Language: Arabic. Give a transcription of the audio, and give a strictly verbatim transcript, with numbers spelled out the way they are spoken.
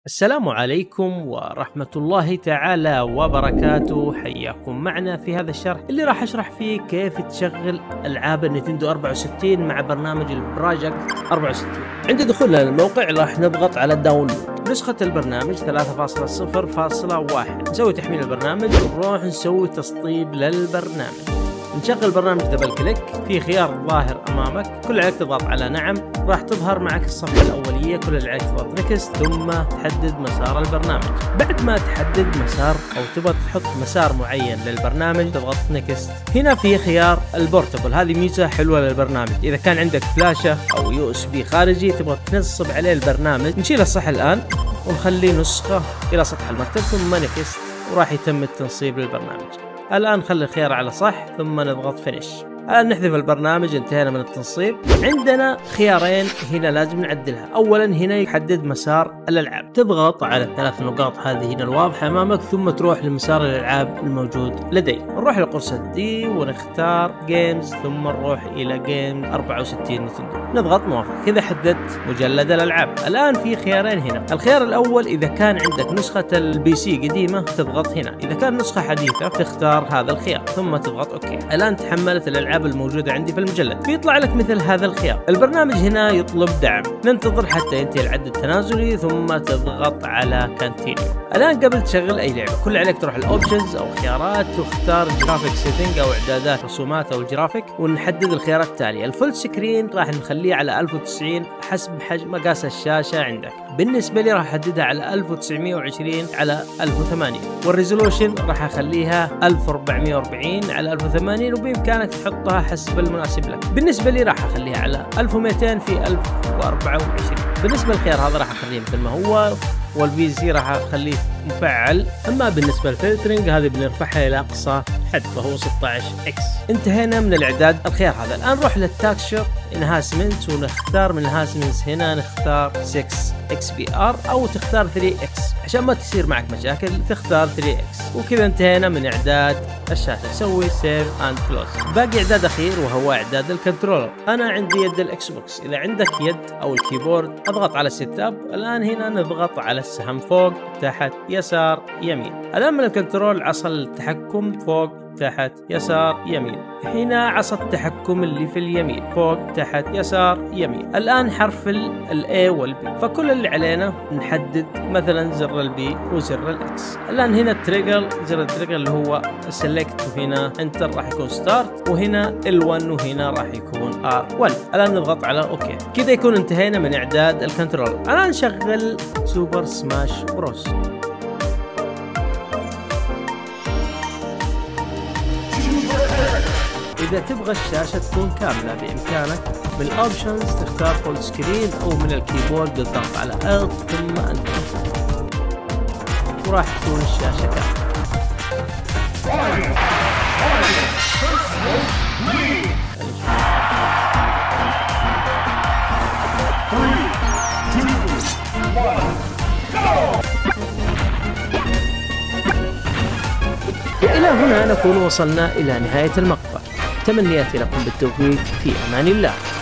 السلام عليكم ورحمة الله تعالى وبركاته. حياكم معنا في هذا الشرح اللي راح أشرح فيه كيف تشغل ألعاب النينتندو أربعة وستين مع برنامج البروجكت أربعة وستين. عند دخولنا للموقع راح نضغط على داونلود. نسخة البرنامج ثلاثة فاصلة صفر فاصلة واحد. نسوي تحميل البرنامج ونروح نسوي تسطيب للبرنامج. نشغل البرنامج دبل كليك في خيار ظاهر امامك، كل عليك تضغط على نعم راح تظهر معك الصفحه الاوليه، كل اللي عليك تضغط نكست ثم تحدد مسار البرنامج. بعد ما تحدد مسار او تبغى تحط مسار معين للبرنامج تضغط نكست. هنا في خيار البورتبل، هذه ميزه حلوه للبرنامج. اذا كان عندك فلاشه او يو اس بي خارجي تبغى تنصب عليه البرنامج، نشيل الصح الان ونخليه نسخه الى سطح المكتب ثم نكست وراح يتم التنصيب للبرنامج. الآن نخلي الخيار على صح ثم نضغط فينيش. الآن نحذف البرنامج، انتهينا من التنصيب. عندنا خيارين هنا لازم نعدلها. أولا هنا يحدد مسار الألعاب، تضغط على الثلاث نقاط هذه هنا الواضحة أمامك ثم تروح لمسار الألعاب الموجود لدي. نروح لقرصة دي ونختار جيمز ثم نروح إلى جيم أربعة وستين نتندو، نضغط موافق. كذا حددت مجلد الألعاب. الآن في خيارين هنا. الخيار الأول إذا كان عندك نسخة البي سي قديمة تضغط هنا، إذا كان نسخة حديثة تختار هذا الخيار ثم تضغط أوكي. الآن تحملت الألعاب الموجودة عندي في المجلد، بيطلع لك مثل هذا الخيار. البرنامج هنا يطلب دعم، ننتظر حتى ينتهي العد التنازلي ثم تضغط على كونتينيو. الآن قبل تشغل أي لعبة كل عليك تروح الأوبشنز أو خيارات وتختار جرافيك سيتنج أو إعدادات رسومات أو الجرافيك ونحدد الخيارات التالية. الفول سكرين راح نخليه على ألف وتسعين حسب حجم مقاس الشاشة عندك. بالنسبة لي راح أحددها على ألف وتسعمية وعشرين على ألف وثمانين، والريزولوشن راح أخليها ألف وأربعمية وأربعين على ألف وثمانين وبإمكانك تحطها حسب المناسب لك. بالنسبة لي راح أخليها على ألف ومئتين في ألف وأربعة وعشرين. بالنسبة للخيار هذا راح أخليه مثل ما هو، والبي سي راح أخليه مفعل. أما بالنسبة للفلترنج هذه بنرفعها إلى أقصى حد وهو ستة عشر إكس. انتهينا من الإعداد الخيار هذا. الآن نروح للتاكشر انهاسمنت ونختار من الانهاسمنتس هنا نختار ستة إكس بي آر أو تختار ثري إكس عشان ما تصير معك مشاكل، تختار ثري إكس. وكذا انتهينا من إعداد الشاشة. سوي سيف اند كلوز. باقي إعداد أخير وهو إعداد الكنترولر. أنا عندي يد الإكس بوكس، إذا عندك يد أو الكيبورد أضغط على سيت اب. الآن هنا نضغط على السهم فوق تحت يسار يمين. الآن من الكنترول عصا التحكم فوق تحت يسار يمين. هنا عصا التحكم اللي في اليمين فوق تحت يسار يمين. الآن حرف ال A وال B، فكل اللي علينا نحدد مثلا زر ال B وزر ال X. الآن هنا التريجر، زر التريجر اللي هو سيلكت وهنا انتر راح يكون ستارت وهنا ال واحد وهنا راح يكون آر واحد. الآن نضغط على اوكي. كذا يكون انتهينا من إعداد الكنترول. الآن نشغل سوبر سماش بروس. إذا تبغى الشاشة تكون كاملة بإمكانك من الأوبشنز تختار فول سكرين أو من الكيبورد بالضغط على ألت ثم أنتر وراح تكون الشاشة كاملة. وإلى هنا نكون وصلنا إلى نهاية المقطع. تمنياتي لكم بالتوفيق، في أمان الله.